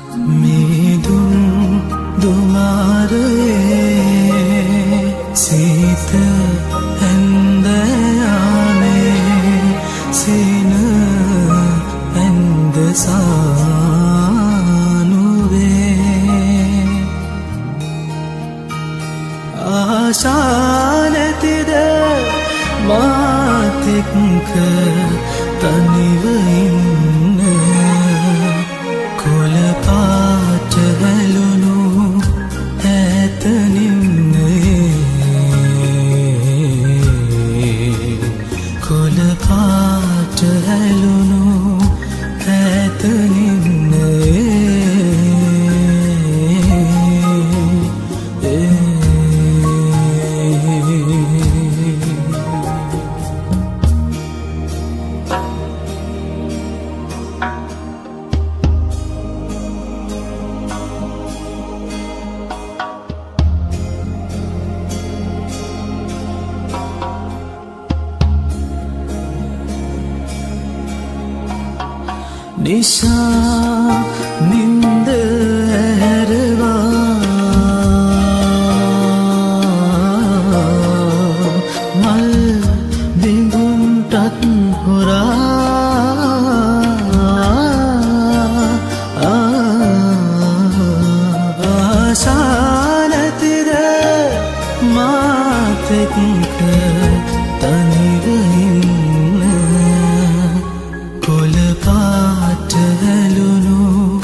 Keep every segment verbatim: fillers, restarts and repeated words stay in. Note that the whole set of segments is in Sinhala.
මීදුම් දුමාරයේ සීත ඇන්දයානේ සීන ඇන්ද සානුවේ ආශා නැතිද මාත් එක්ක තනිව ඉන්න කොළ පාට හැලුණු ඈතනින්නේ කොළ පාට හැලුණු ඈතනින්නේ निशा निंद हैरवा मल बिंगुन तत होरा आशानतिर मातक तनिव कोल पाट हैलुनु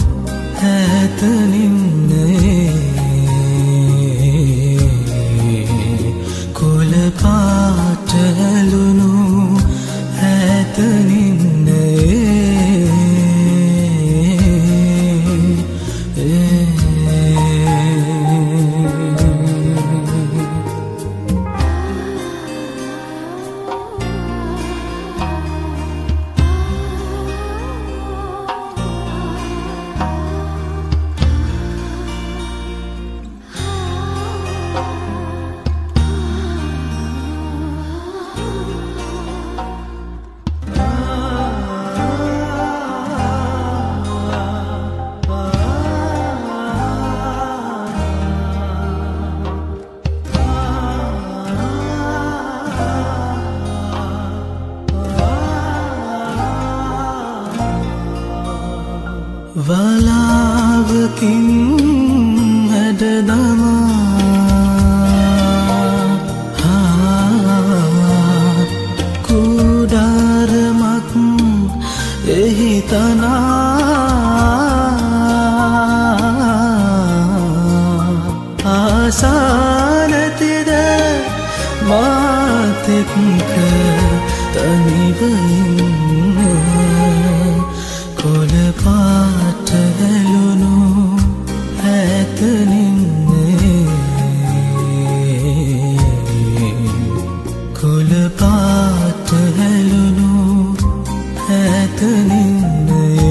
ඈතනින්නේ कोल पाट हैलुनु ඈතනින්නේ වලාවකින් හැඩදමා කුඩාරමක් එහි තනා ආසානතිද මාත් එක්ක තනිව ඉන්න කොළ පාට හැලුණු ඈතනින්නේ කොළ පාට හැලුණු ඈතනින්නේ